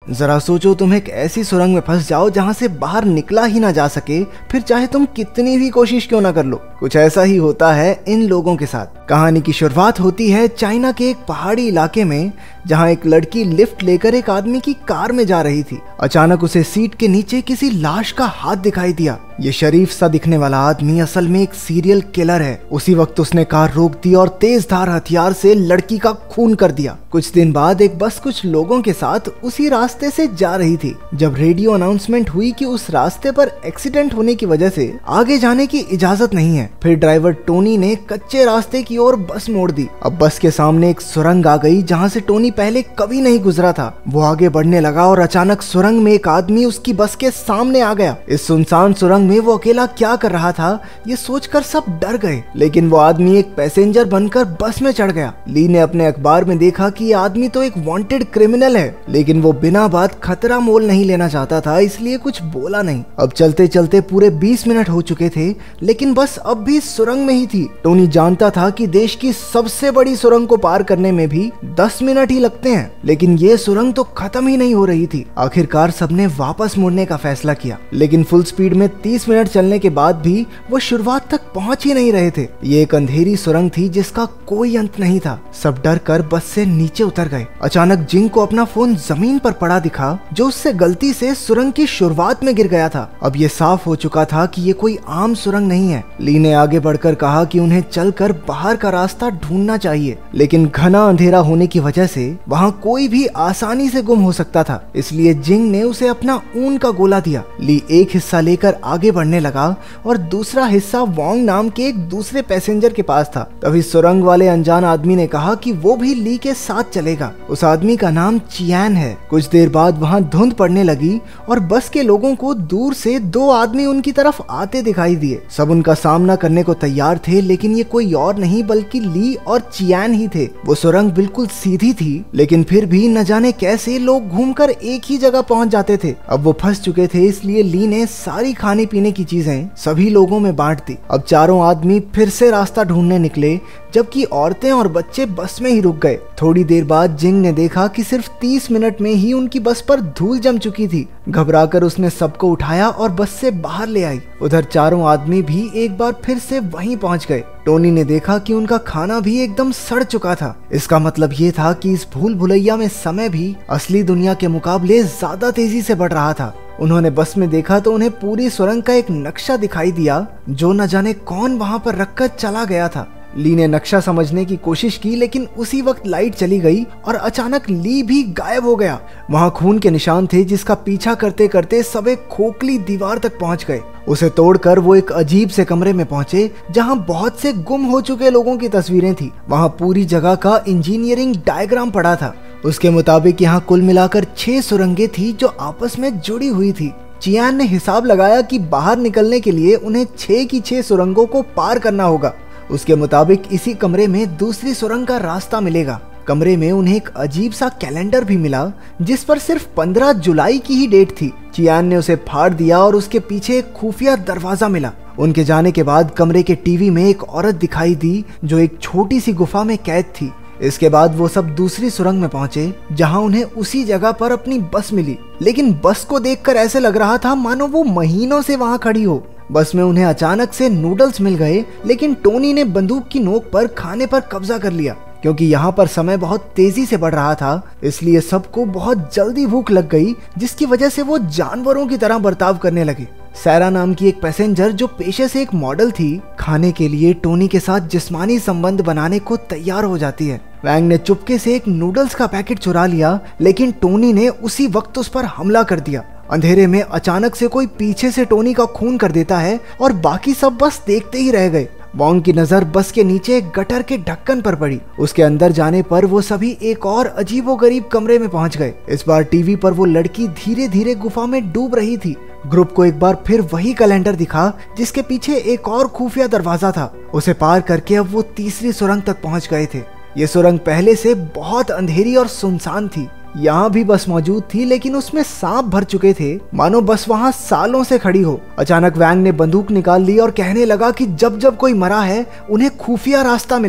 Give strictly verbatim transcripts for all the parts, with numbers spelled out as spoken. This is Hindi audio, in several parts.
जरा सोचो, तुम एक ऐसी सुरंग में फंस जाओ जहां से बाहर निकला ही ना जा सके, फिर चाहे तुम कितनी भी कोशिश क्यों ना कर लो। कुछ ऐसा ही होता है इन लोगों के साथ। कहानी की शुरुआत होती है चाइना के एक पहाड़ी इलाके में, जहां एक लड़की लिफ्ट लेकर एक आदमी की कार में जा रही थी। अचानक उसे सीट के नीचे किसी लाश का हाथ दिखाई दिया। ये शरीफ सा दिखने वाला आदमी असल में एक सीरियल किलर है। उसी वक्त उसने कार रोक दी और तेज धार हथियार से लड़की का खून कर दिया। कुछ दिन बाद एक बस कुछ लोगों के साथ उसी रास्ते से जा रही थी, जब रेडियो अनाउंसमेंट हुई कि उस रास्ते पर एक्सीडेंट होने की वजह से आगे जाने की इजाजत नहीं है। फिर ड्राइवर टोनी ने कच्चे रास्ते की ओर बस मोड़ दी। अब बस के सामने एक सुरंग आ गई जहां से टोनी पहले कभी नहीं गुजरा था। वो आगे बढ़ने लगा और अचानक सुरंग में एक आदमी उसकी बस के सामने आ गया। इस सुनसान सुरंग में वो अकेला क्या कर रहा था, ये सोचकर सब डर गए, लेकिन वो आदमी एक पैसेंजर बनकर बस में चढ़ गया। ली ने अपने अखबार में देखा कि ये आदमी तो एक वांटेड क्रिमिनल है, लेकिन वो बिना बात खतरा मोल नहीं लेना चाहता था, इसलिए कुछ बोला नहीं। अब चलते चलते पूरे बीस मिनट हो चुके थे, लेकिन बस अब भी सुरंग में ही थी। टोनी जानता था कि देश की सबसे बड़ी सुरंग को पार करने में भी दस मिनट ही लगते हैं, लेकिन ये सुरंग तो खत्म ही नहीं हो रही थी। आखिरकार सबने वापस मुड़ने का फैसला किया, लेकिन फुल स्पीड में तीस मिनट चलने के बाद भी वो शुरुआत तक पहुंच ही नहीं रहे थे। ये एक अंधेरी सुरंग थी जिसका कोई अंत नहीं था। सब डर कर बस से नीचे उतर गए। अचानक जिंग को अपना फोन जमीन पर पड़ा दिखा, जो उससे गलती से सुरंग की शुरुआत में गिर गया था। अब ये साफ हो चुका था कि ये कोई आम सुरंग नहीं है। ली ने आगे बढ़कर कहा कि उन्हें चलकर बाहर का रास्ता ढूंढना चाहिए, लेकिन घना अंधेरा होने की वजह से वहाँ कोई भी आसानी से गुम हो सकता था, इसलिए जिंग ने उसे अपना ऊन का गोला दिया। ली एक हिस्सा लेकर आगे बढ़ने लगा और दूसरा हिस्सा वोंग नाम के एक दूसरे पैसेंजर के पास था। तभी सुरंग वाले अनजान आदमी ने कहा कि वो भी ली के साथ चलेगा। उस आदमी का नाम चियान है। कुछ देर बाद वहाँ धुंध पड़ने लगी और बस के लोगों को दूर से दो आदमी उनकी तरफ आते दिखाई दिए। सब उनका सामना करने को तैयार थे, लेकिन ये कोई और नहीं बल्कि ली और चियान ही थे। वो सुरंग बिल्कुल सीधी थी, लेकिन फिर भी न जाने कैसे लोग घूमकर एक ही जगह पहुंच जाते थे। अब वो फंस चुके थे, इसलिए ली ने सारी खाने पीने की चीजें सभी लोगों में बांट दी। अब चारों आदमी फिर से रास्ता ढूंढने निकले, जबकि औरतें और बच्चे बस में ही रुक गए। थोड़ी देर बाद जिंग ने देखा कि सिर्फ तीस मिनट में ही उनकी बस पर धूल जम चुकी थी। घबराकर उसने सबको उठाया और बस से बाहर ले आई। उधर चारों आदमी भी एक बार फिर से वहीं पहुंच गए। टोनी ने देखा कि उनका खाना भी एकदम सड़ चुका था। इसका मतलब ये था कि इस भूल भुलैया में समय भी असली दुनिया के मुकाबले ज्यादा तेजी से बढ़ रहा था। उन्होंने बस में देखा तो उन्हें पूरी सुरंग का एक नक्शा दिखाई दिया, जो न जाने कौन वहां पर रखकर चला गया था। ली ने नक्शा समझने की कोशिश की, लेकिन उसी वक्त लाइट चली गई और अचानक ली भी गायब हो गया। वहां खून के निशान थे, जिसका पीछा करते करते सब एक खोखली दीवार तक पहुंच गए। उसे तोड़कर वो एक अजीब से कमरे में पहुंचे, जहां बहुत से गुम हो चुके लोगों की तस्वीरें थी। वहां पूरी जगह का इंजीनियरिंग डायग्राम पड़ा था। उसके मुताबिक यहाँ कुल मिलाकर छह सुरंगें थी जो आपस में जुड़ी हुई थी। चियान ने हिसाब लगाया कि बाहर निकलने के लिए उन्हें छह की छह सुरंगों को पार करना होगा। उसके मुताबिक इसी कमरे में दूसरी सुरंग का रास्ता मिलेगा। कमरे में उन्हें एक अजीब सा कैलेंडर भी मिला, जिस पर सिर्फ पंद्रह जुलाई की ही डेट थी। चियान ने उसे फाड़ दिया और उसके पीछे एक खुफिया दरवाजा मिला। उनके जाने के बाद कमरे के टीवी में एक औरत दिखाई दी, जो एक छोटी सी गुफा में कैद थी। इसके बाद वो सब दूसरी सुरंग में पहुंचे, जहां उन्हें उसी जगह पर अपनी बस मिली। लेकिन बस को देखकर ऐसे लग रहा था मानो वो महीनों से वहां खड़ी हो। बस में उन्हें अचानक से नूडल्स मिल गए, लेकिन टोनी ने बंदूक की नोक पर खाने पर कब्जा कर लिया। क्योंकि यहाँ पर समय बहुत तेजी से बढ़ रहा था, इसलिए सबको बहुत जल्दी भूख लग गई, जिसकी वजह से वो जानवरों की तरह बर्ताव करने लगे। सैरा नाम की एक पैसेंजर, जो पेशे से एक मॉडल थी, खाने के लिए टोनी के साथ जिस्मानी संबंध बनाने को तैयार हो जाती है। वैंग ने चुपके से एक नूडल्स का पैकेट चुरा लिया, लेकिन टोनी ने उसी वक्त उस पर हमला कर दिया। अंधेरे में अचानक से कोई पीछे से टोनी का खून कर देता है और बाकी सब बस देखते ही रह गए। वोंग की नजर बस के नीचे एक गटर के ढक्कन पर पड़ी। उसके अंदर जाने पर वो सभी एक और अजीबोगरीब कमरे में पहुंच गए। इस बार टीवी पर वो लड़की धीरे धीरे गुफा में डूब रही थी। ग्रुप को एक बार फिर वही कैलेंडर दिखा, जिसके पीछे एक और खुफिया दरवाजा था। उसे पार करके अब वो तीसरी सुरंग तक पहुंच गए थे। ये सुरंग पहले से बहुत अंधेरी और सुनसान थी। यहाँ भी बस मौजूद थी, लेकिन उसमें सांप भर चुके थे, मानो बस वहाँ सालों से खड़ी हो। अचानक वैंग ने बंदूक निकाल ली और कहने लगा कि जब जब कोई मरा है, उन्हें खुफिया रास्ता मिला है।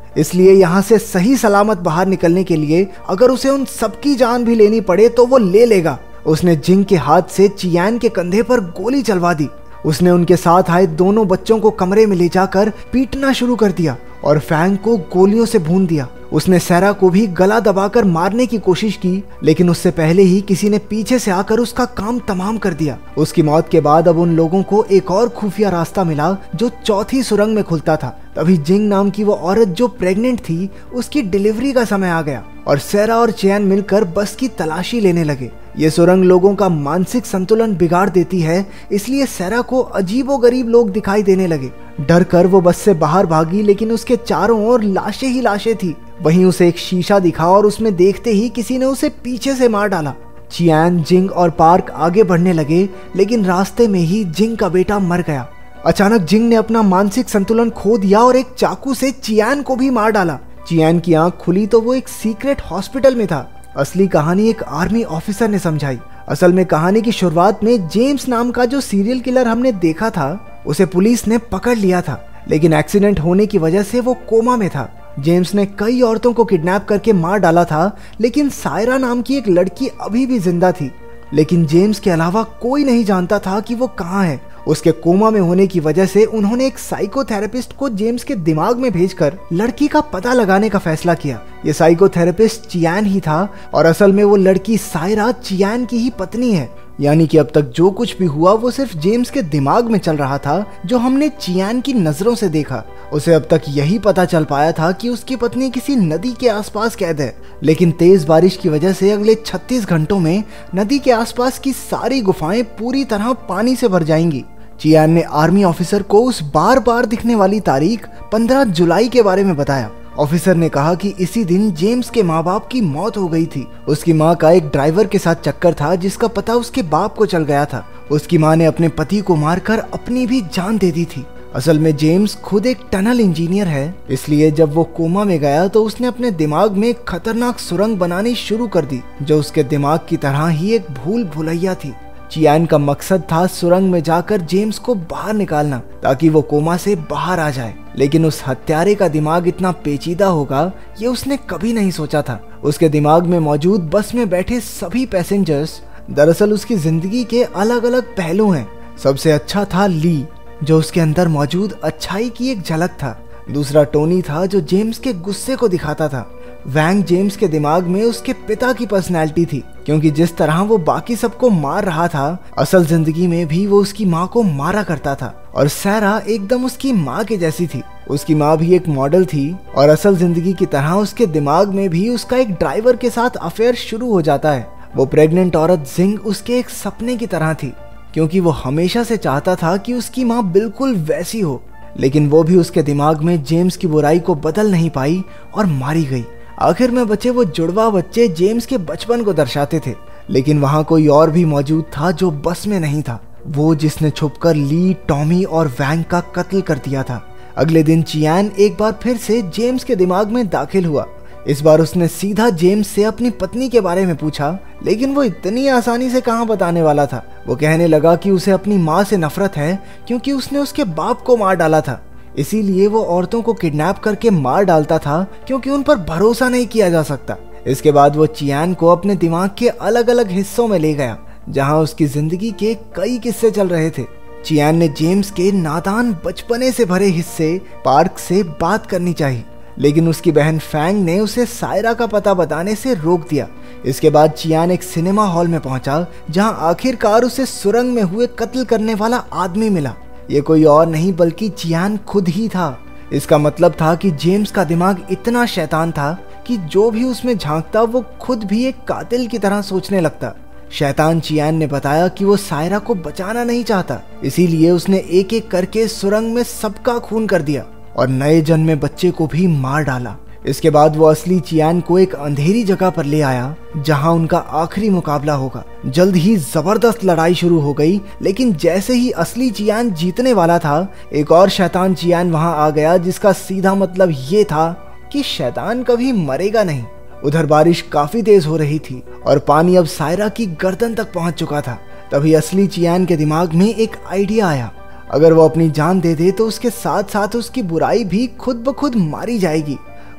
इसलिए यहाँ से सही सलामत बाहर निकलने के लिए अगर उसे उन सबकी जान भी लेनी पड़े तो वो ले लेगा। उसने जिंग के हाथ से चियान के कंधे पर गोली चलवा दी। उसने उनके साथ आए दोनों बच्चों को कमरे में ले जाकर पीटना शुरू कर दिया और फैंग को गोलियों से भून दिया। उसने सैरा को भी गला दबाकर मारने की कोशिश की, लेकिन उससे पहले ही किसी ने पीछे से आकर उसका काम तमाम कर दिया। उसकी मौत के बाद अब उन लोगों को एक और खुफिया रास्ता मिला जो चौथी सुरंग में खुलता था। तभी जिंग नाम की वो औरत जो प्रेग्नेंट थी, उसकी डिलीवरी का समय आ गया और सैरा और चियान मिलकर बस की तलाशी लेने लगे। ये सुरंग लोगों का मानसिक संतुलन बिगाड़ देती है, इसलिए सैरा को अजीबोगरीब लोग दिखाई देने लगे। डर कर वो बस से बाहर भागी, लेकिन उसके चारों ओर लाशें ही लाशें थी। वहीं उसे एक शीशा दिखा और उसमें देखते ही किसी ने उसे पीछे से मार डाला। चियान, जिंग और पार्क आगे बढ़ने लगे, लेकिन रास्ते में ही जिंग का बेटा मर गया। अचानक जिंग ने अपना मानसिक संतुलन खो दिया और एक चाकू से चियान को भी मार डाला। चियान की आंख खुली तो वो एक सीक्रेट हॉस्पिटल में था। असली कहानी एक आर्मी ऑफिसर ने समझाई। असल में कहानी की शुरुआत में जेम्स नाम का जो सीरियल किलर हमने देखा था, उसे पुलिस ने पकड़ लिया था, लेकिन एक्सीडेंट होने की वजह से वो कोमा में था। जेम्स ने कई औरतों को किडनैप करके मार डाला था, लेकिन सायरा नाम की एक लड़की अभी भी जिंदा थी। लेकिन जेम्स के अलावा कोई नहीं जानता था कि वो कहाँ है। उसके कोमा में होने की वजह से उन्होंने एक साइकोथेरेपिस्ट को जेम्स के दिमाग में भेजकर लड़की का पता लगाने का फैसला किया। ये साइकोथेरेपिस्ट चियान ही था और असल में वो लड़की सायरा चियान की ही पत्नी है। यानी कि अब तक जो कुछ भी हुआ वो सिर्फ जेम्स के दिमाग में चल रहा था, जो हमने चियान की नजरों से देखा। उसे अब तक यही पता चल पाया था कि उसकी पत्नी किसी नदी के आसपास कैद है, लेकिन तेज बारिश की वजह से अगले छत्तीस घंटों में नदी के आसपास की सारी गुफाएं पूरी तरह पानी से भर जाएंगी। चियान ने आर्मी ऑफिसर को उस बार बार दिखने वाली तारीख पंद्रह जुलाई के बारे में बताया। ऑफिसर ने कहा कि इसी दिन जेम्स के माँ बाप की मौत हो गई थी। उसकी माँ का एक ड्राइवर के साथ चक्कर था, जिसका पता उसके बाप को चल गया था। उसकी माँ ने अपने पति को मारकर अपनी भी जान दे दी थी। असल में जेम्स खुद एक टनल इंजीनियर है, इसलिए जब वो कोमा में गया तो उसने अपने दिमाग में खतरनाक सुरंग बनानी शुरू कर दी, जो उसके दिमाग की तरह ही एक भूल भुलैया थी। चियान का मकसद था सुरंग में जाकर जेम्स को बाहर निकालना, ताकि वो कोमा से बाहर आ जाए। लेकिन उस हत्यारे का दिमाग इतना पेचीदा होगा, ये उसने कभी नहीं सोचा था। उसके दिमाग में मौजूद बस में बैठे सभी पैसेंजर्स दरअसल उसकी जिंदगी के अलग अलग पहलू हैं। सबसे अच्छा था ली, जो उसके अंदर मौजूद अच्छाई की एक झलक था। दूसरा टोनी था, जो जेम्स के गुस्से को दिखाता था। वैंग जेम्स के दिमाग में उसके पिता की पर्सनैलिटी थी, क्योंकि जिस तरह वो बाकी सबको मार रहा था, असल जिंदगी में भी वो उसकी माँ को मारा करता था। और सैरा एकदम उसकी माँ के जैसी थी। उसकी माँ भी एक मॉडल थी और असल जिंदगी की तरह उसके दिमाग में भी उसका एक ड्राइवर के साथ अफेयर शुरू हो जाता है। वो प्रेग्नेंट औरत जिंग उसके एक सपने की तरह थी, क्योंकि वो हमेशा से चाहता था कि उसकी माँ बिल्कुल वैसी हो। लेकिन वो भी उसके दिमाग में जेम्स की बुराई को बदल नहीं पाई और मारी गई। आखिर में बचे वो जुड़वा बच्चे जेम्स के बचपन को दर्शाते थे। लेकिन वहाँ कोई और भी मौजूद था जो बस में नहीं था, वो जिसने छुपकर ली, टॉमी और वैंग का कत्ल कर दिया था। अगले दिन चियान एक बार फिर से जेम्स के दिमाग में दाखिल हुआ। इस बार उसने सीधा जेम्स से अपनी पत्नी के बारे में पूछा, लेकिन वो इतनी आसानी से कहाँ बताने वाला था। वो कहने लगा कि उसे अपनी माँ से नफरत है, क्योंकि उसने उसके बाप को मार डाला था। इसीलिए वो औरतों को किडनैप करके मार डालता था, क्योंकि उन पर भरोसा नहीं किया जा सकता। इसके बाद वो चियान को अपने दिमाग के अलग अलग हिस्सों में ले गया, जहां उसकी जिंदगी के कई किस्से चल रहे थे। चियान ने जेम्स के नादान बचपने से भरे हिस्से पार्क से बात करनी चाहिए, लेकिन उसकी बहन फैंग ने उसे सायरा का पता बताने से रोक दिया। इसके बाद चियान एक सिनेमा हॉल में पहुंचा, जहां आखिरकार उसे सुरंग में हुए कत्ल करने वाला आदमी मिला। ये कोई और नहीं बल्कि चियान खुद ही था। इसका मतलब था कि जेम्स का दिमाग इतना शैतान था कि जो भी उसमें झांकता वो खुद भी एक कातिल की तरह सोचने लगता। शैतान चियान ने बताया कि वो सायरा को बचाना नहीं चाहता, इसीलिए उसने एक एक करके सुरंग में सबका खून कर दिया और नए जन्मे बच्चे को भी मार डाला। इसके बाद वो असली चियान को एक अंधेरी जगह पर ले आया, जहां उनका आखिरी मुकाबला होगा। जल्द ही जबरदस्त लड़ाई शुरू हो गई, लेकिन जैसे ही असली चियान जीतने वाला था, एक और शैतान चियान वहां आ गया, जिसका सीधा मतलब ये था कि शैतान कभी मरेगा नहीं। उधर बारिश काफी तेज हो रही थी और पानी अब सायरा की गर्दन तक पहुंच चुका था। तभी असली चियान के दिमाग में एक आइडिया आया। अगर वो अपनी जान दे दे तो उसके साथ साथ उसकी बुराई भी खुद ब खुद मारी जाएगी।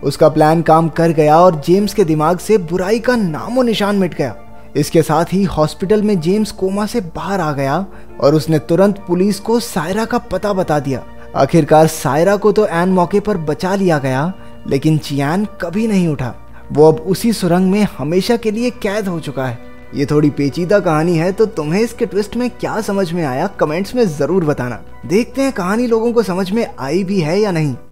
उसका प्लान काम कर गया और जेम्स के दिमाग से बुराई का नामो निशान मिट गया। इसके साथ ही हॉस्पिटल में जेम्स कोमा से बाहर आ गया और उसने तुरंत पुलिस को सायरा का पता बता दिया। आखिरकार सायरा को तो एन मौके पर बचा लिया गया, लेकिन चियान कभी नहीं उठा। वो अब उसी सुरंग में हमेशा के लिए कैद हो चुका है। ये थोड़ी पेचीदा कहानी है, तो तुम्हें इसके ट्विस्ट में क्या समझ में आया कमेंट्स में जरूर बताना। देखते हैं कहानी लोगों को समझ में आई भी है या नहीं।